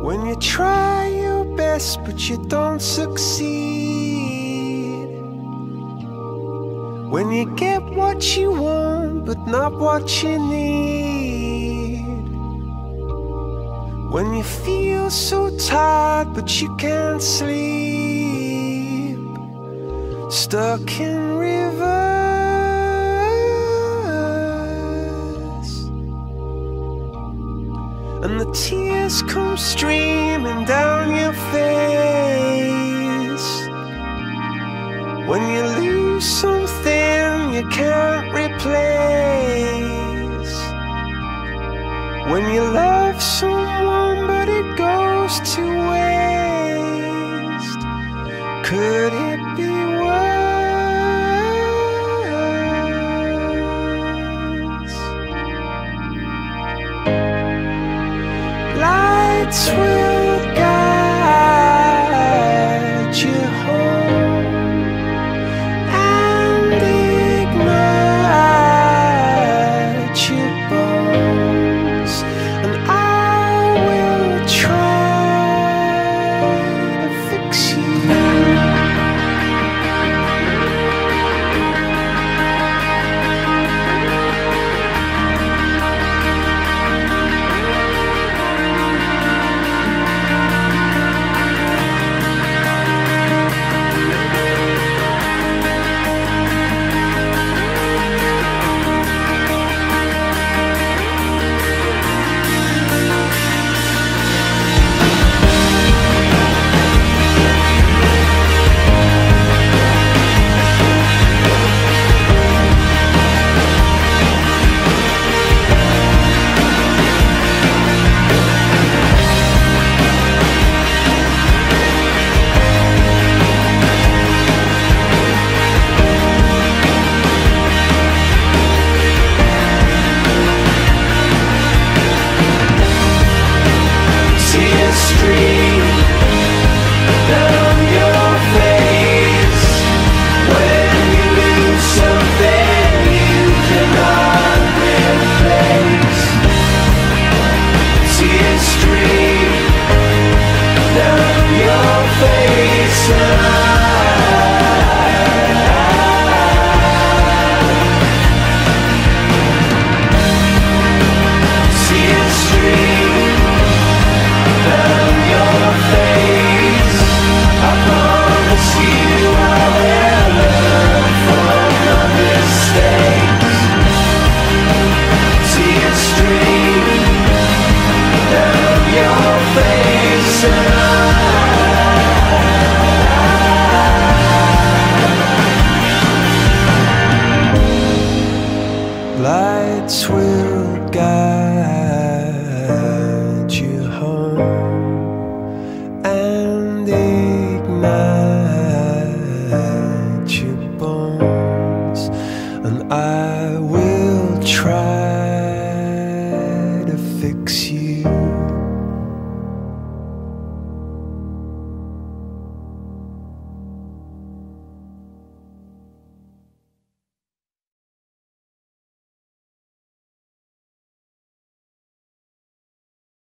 When you try your best but you don't succeed, when you get what you want but not what you need, when you feel so tired but you can't sleep, stuck in rivers, and the tears come streaming down your face, when you lose something you can't replace, when you love someone but it goes to waste, could it be worse? Lights will guide you home and ignite your bones, and I will try to fix you. Lights will guide you home and ignite your bones, and I will try